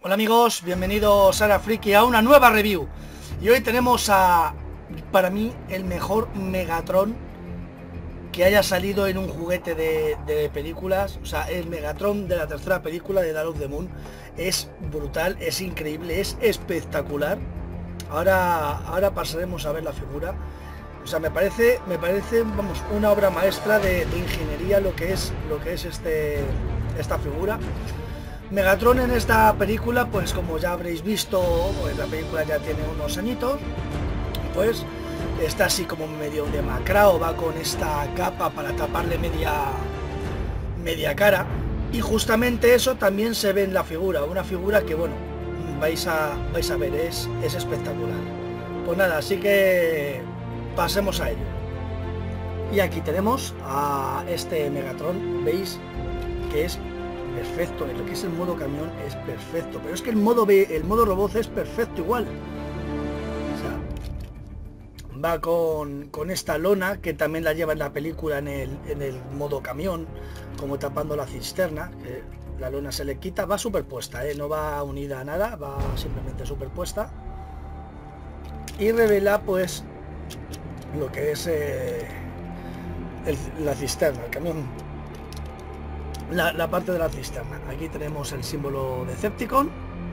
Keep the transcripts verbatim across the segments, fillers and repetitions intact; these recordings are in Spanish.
Hola amigos, bienvenidos a la Friki a una nueva review. Y hoy tenemos a, para mí, el mejor Megatron que haya salido en un juguete de, de películas. O sea, el Megatron de la tercera película de Dark of the Moon es brutal, es increíble, es espectacular. Ahora, ahora pasaremos a ver la figura. O sea, me parece, me parece, vamos, una obra maestra de, de ingeniería lo que es, lo que es este, esta figura. Megatron en esta película, pues como ya habréis visto, pues la película ya tiene unos añitos, pues está así como medio demacrado, va con esta capa para taparle media, media cara, y justamente eso también se ve en la figura, una figura que bueno, vais a, vais a ver, es, es espectacular. Pues nada, así que pasemos a ello. Y aquí tenemos a este Megatron, veis que es perfecto, en lo que es el modo camión es perfecto, pero es que el modo B, el modo robot es perfecto igual. O sea, va con, con esta lona que también la lleva en la película en el, en el modo camión, como tapando la cisterna, que la lona se le quita, va superpuesta, ¿eh? No va unida a nada, va simplemente superpuesta, y revela pues lo que es eh, el, la cisterna, el camión. La, la parte de la cisterna. Aquí tenemos el símbolo de Decepticon,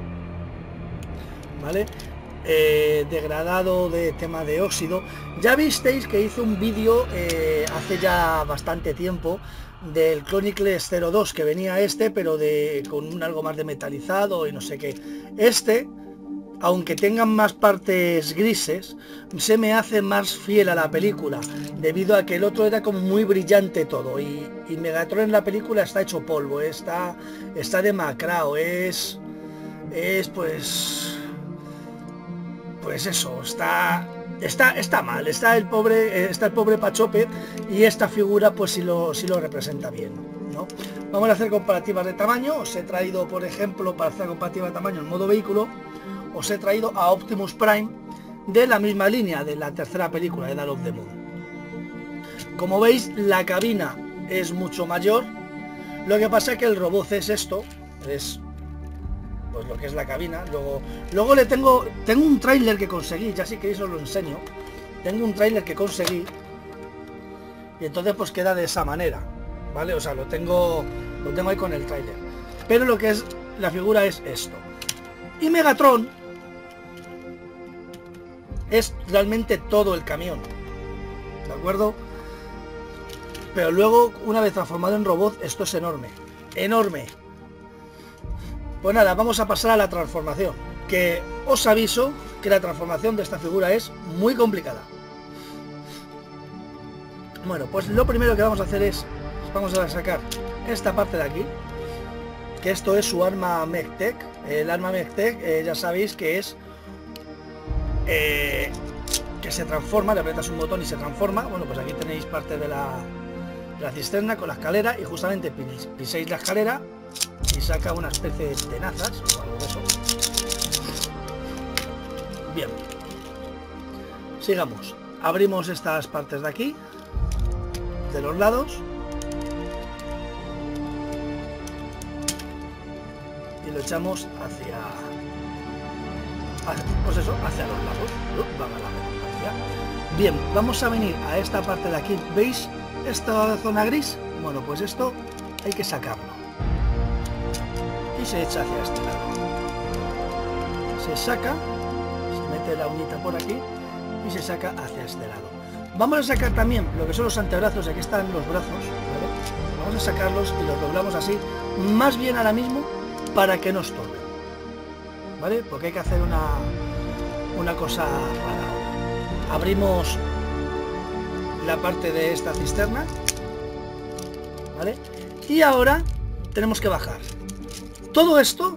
¿vale? Eh, degradado de tema de óxido. Ya visteis que hice un vídeo eh, hace ya bastante tiempo del Chronicles cero dos, que venía este, pero de con un algo más de metalizado y no sé qué. Este, aunque tengan más partes grises, se me hace más fiel a la película, debido a que el otro era como muy brillante todo, y, y Megatron en la película está hecho polvo, está, está demacrado, es, es pues, pues eso, está, está, está mal, está el pobre, está el pobre Pachope, y esta figura pues sí lo, sí lo representa bien, ¿no? Vamos a hacer comparativas de tamaño. Os he traído, por ejemplo, para hacer comparativa de tamaño en modo vehículo, os he traído a Optimus Prime de la misma línea de la tercera película de Dark of the Moon. Como veis, la cabina es mucho mayor. Lo que pasa es que el robot es esto, es pues lo que es la cabina. Luego, luego le tengo, tengo un tráiler que conseguí, ya si queréis os lo enseño. Tengo un tráiler que conseguí y entonces pues queda de esa manera, ¿vale? O sea, lo tengo, lo tengo ahí con el tráiler. Pero lo que es la figura es esto. Y Megatron es realmente todo el camión, ¿de acuerdo? Pero luego, una vez transformado en robot, esto es enorme, enorme. Pues nada, vamos a pasar a la transformación, que os aviso que la transformación de esta figura es muy complicada. Bueno, pues lo primero que vamos a hacer es, vamos a sacar esta parte de aquí, que esto es su arma MechTech. El arma MechTech, eh, ya sabéis que es eh, que se transforma, le aprietas un botón y se transforma. Bueno, pues aquí tenéis parte de la, de la cisterna con la escalera, y justamente pis, piséis la escalera y saca una especie de tenazas o algo de eso. Bien, sigamos. Abrimos estas partes de aquí, de los lados, y lo echamos hacia, hacia pues eso, hacia los lados. Uh, va a la redundancia. Bien, vamos a venir a esta parte de aquí. ¿Veis esta zona gris? Bueno, pues esto hay que sacarlo y se echa hacia este lado. Se saca, se mete la uñita por aquí y se saca hacia este lado. Vamos a sacar también lo que son los antebrazos. Aquí están los brazos, ¿vale? Vamos a sacarlos y los doblamos así, más bien ahora mismo, para que no estorben, ¿vale? Porque hay que hacer una, una cosa rara. Abrimos la parte de esta cisterna, ¿vale? Y ahora tenemos que bajar todo esto.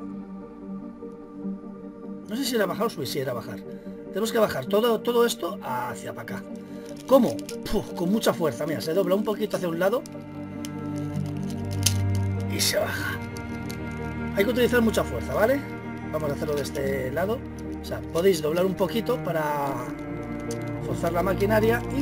No sé si era bajar o subir, si era bajar. Tenemos que bajar todo, todo esto hacia para acá. ¿Cómo? Puf, con mucha fuerza. Mira, se dobla un poquito hacia un lado y se baja. Hay que utilizar mucha fuerza, ¿vale? Vamos a hacerlo de este lado. O sea, podéis doblar un poquito para forzar la maquinaria y...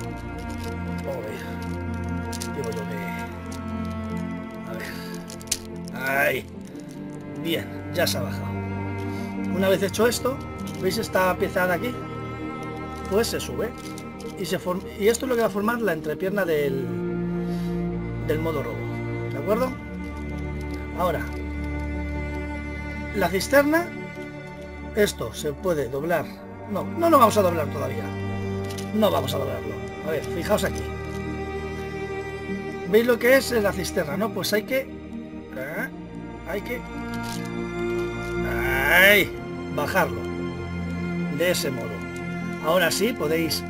Joder. Digo yo que... A ver. Ahí. Bien. ya se ha bajado. Una vez hecho esto, ¿veis esta pieza de aquí? Pues se sube y se forma, y esto es lo que va a formar la entrepierna del, del modo robo, ¿de acuerdo? Ahora, la cisterna, esto se puede doblar. No, no lo vamos a doblar todavía. No vamos a doblarlo. A ver, fijaos aquí. ¿Veis lo que es la cisterna, no? Pues hay que... ¿eh? Hay que... ¡ay! Bajarlo. De ese modo. Ahora sí, podéis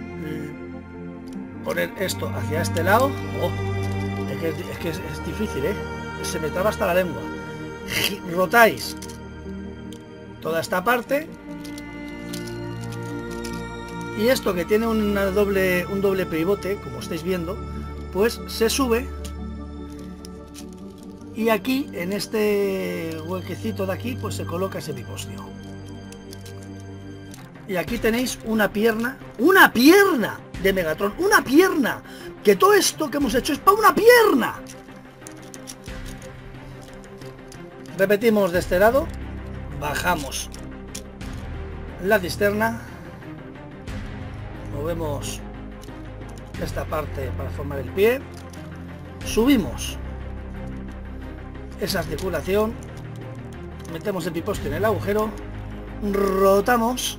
poner esto hacia este lado. Oh, es que, es, que es, es difícil, ¿eh? Se me traba hasta la lengua. Rotáis toda esta parte. Y esto que tiene una doble, un doble pivote, como estáis viendo, pues se sube. Y aquí, en este huequecito de aquí, pues se coloca ese bipostio. Y aquí tenéis una pierna, ¡una pierna! De Megatron, ¡una pierna! Que todo esto que hemos hecho es para una pierna. Repetimos de este lado, bajamos la cisterna, movemos esta parte para formar el pie, subimos esa articulación, metemos el pipostio en el agujero, rotamos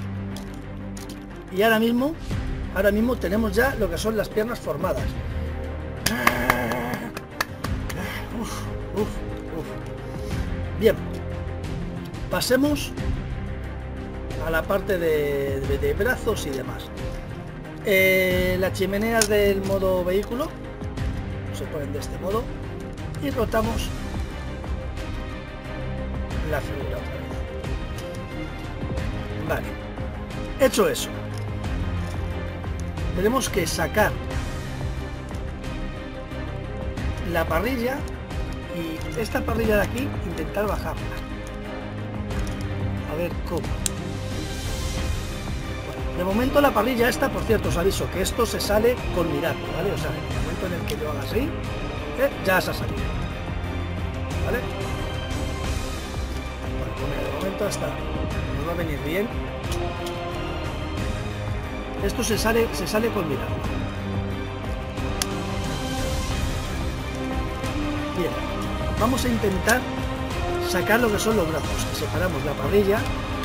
y ahora mismo ahora mismo tenemos ya lo que son las piernas formadas. Uf, uf, uf. Bien, pasemos a la parte de, de, de brazos y demás. Eh, las chimeneas del modo vehículo se ponen de este modo y rotamos la figura otra vez. Vale, hecho eso, tenemos que sacar la parrilla y esta parrilla de aquí intentar bajarla. A ver cómo. Bueno, de momento la parrilla esta, por cierto, os aviso que esto se sale con mirarlo, ¿vale? O sea, en el momento en el que yo haga así, eh, ya se ha salido, ¿vale? Bueno, pues mira, de momento hasta nos va a venir bien. Esto se sale, se sale con mirarlo. Bien, vamos a intentar sacar lo que son los brazos. Separamos la parrilla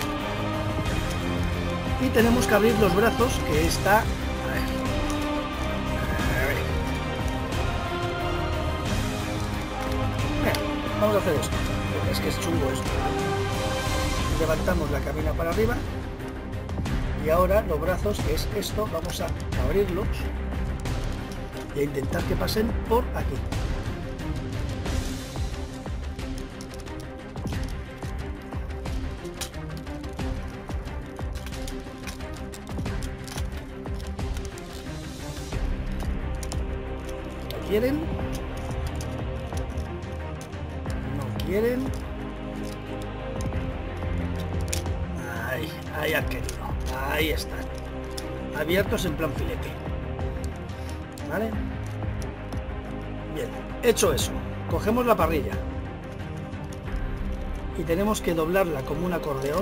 y tenemos que abrir los brazos, que está... A ver. A ver. Bien, vamos a hacer esto, porque es que es chungo esto. Levantamos la cabina para arriba y ahora los brazos, que es esto, vamos a abrirlos y a intentar que pasen por aquí. ¿Quieren? No quieren. Ahí, ahí han querido. Ahí están. Abiertos en plan filete. ¿Vale? Bien, hecho eso. Cogemos la parrilla. Y tenemos que doblarla como un acordeón.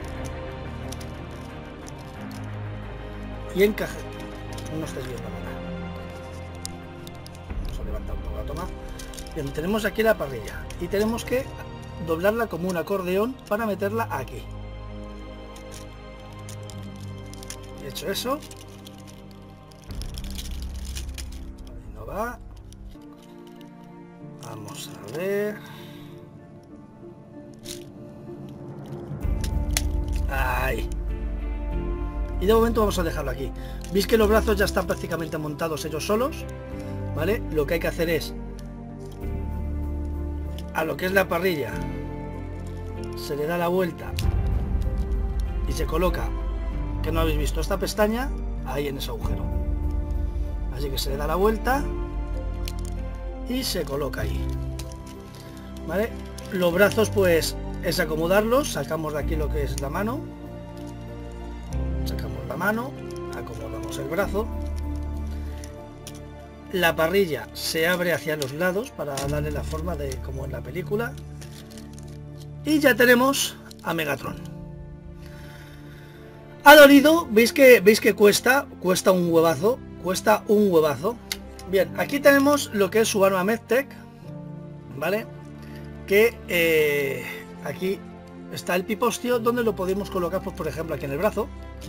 Y encajar. No estáis viendo nada. Levantar un poco la toma. Bien, tenemos aquí la parrilla y tenemos que doblarla como un acordeón para meterla aquí. Y hecho eso, ahí no va. Vamos a ver. Ahí. Y de momento vamos a dejarlo aquí. Veis que los brazos ya están prácticamente montados ellos solos. ¿Vale? Lo que hay que hacer es a lo que es la parrilla se le da la vuelta y se coloca, que no habéis visto, esta pestaña ahí en ese agujero, así que se le da la vuelta y se coloca ahí, ¿vale? Los brazos pues es acomodarlos, sacamos de aquí lo que es la mano, sacamos la mano, acomodamos el brazo. La parrilla se abre hacia los lados para darle la forma de como en la película. Y ya tenemos a Megatron. Ha dolido, veis que veis que cuesta, cuesta un huevazo, cuesta un huevazo. Bien, aquí tenemos lo que es su arma MedTech, ¿vale? Que eh, aquí está el pipostio, donde lo podemos colocar, pues, por ejemplo, aquí en el brazo.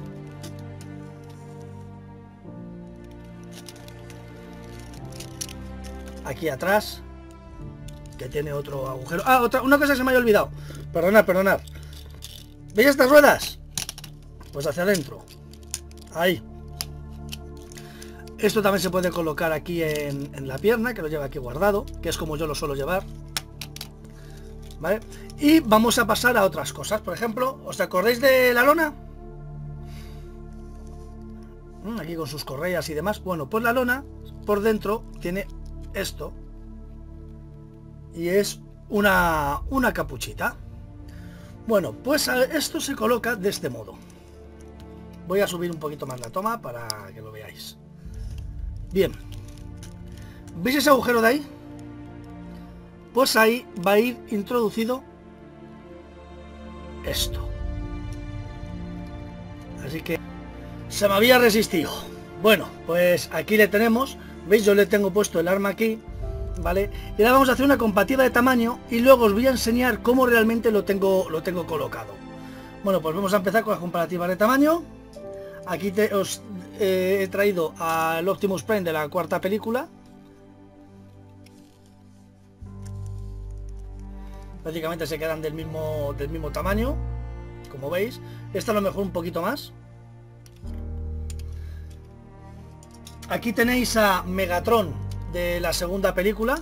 Aquí atrás, que tiene otro agujero. Ah, otra, una cosa que se me había olvidado. Perdonad, perdonad. ¿Veis estas ruedas? Pues hacia adentro. Ahí. Esto también se puede colocar aquí en, en la pierna, que lo lleva aquí guardado, que es como yo lo suelo llevar. ¿Vale? Y vamos a pasar a otras cosas. Por ejemplo, ¿os acordáis de la lona? Aquí con sus correas y demás. Bueno, pues la lona por dentro tiene esto. Y es una, una capuchita. Bueno, pues esto se coloca de este modo. Voy a subir un poquito más la toma para que lo veáis. Bien. ¿Veis ese agujero de ahí? Pues ahí va a ir introducido esto. Así que se me había resistido. Bueno, pues aquí le tenemos. ¿Veis? Yo le tengo puesto el arma aquí, ¿vale? Y ahora vamos a hacer una comparativa de tamaño y luego os voy a enseñar cómo realmente lo tengo, lo tengo colocado. Bueno, pues vamos a empezar con la comparativa de tamaño. Aquí te, os eh, he traído al Optimus Prime de la cuarta película. Prácticamente se quedan del mismo, del mismo tamaño, como veis. Esta a lo mejor un poquito más. Aquí tenéis a Megatron de la segunda película.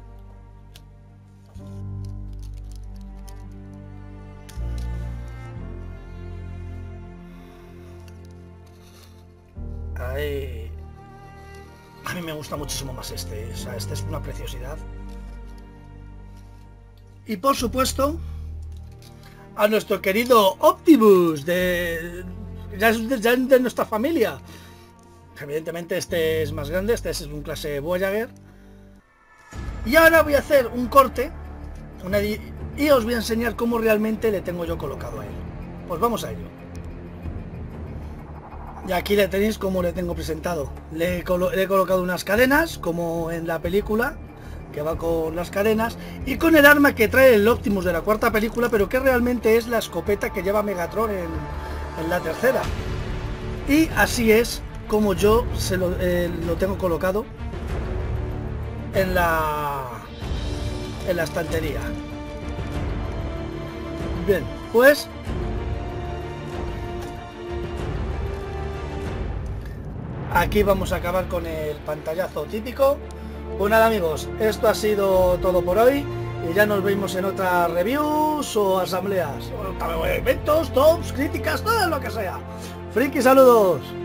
Ahí. A mí me gusta muchísimo más este. O sea, este es una preciosidad. Y por supuesto, a nuestro querido Optimus, de, ya es ya de nuestra familia. Evidentemente este es más grande, este es un clase Voyager. Y ahora voy a hacer un corte una, y os voy a enseñar cómo realmente le tengo yo colocado a él. Pues vamos a ello. Y aquí le tenéis como le tengo presentado. Le he, colo le he colocado unas cadenas, como en la película, que va con las cadenas, y con el arma que trae el Optimus de la cuarta película, pero que realmente es la escopeta que lleva Megatron en, en la tercera. Y así es como yo se lo, eh, lo tengo colocado en la en la estantería. Bien, pues aquí vamos a acabar con el pantallazo típico. Pues nada, amigos, esto ha sido todo por hoy y ya nos vemos en otras reviews o asambleas, o eventos, tops, críticas, todo lo que sea. Friki, saludos.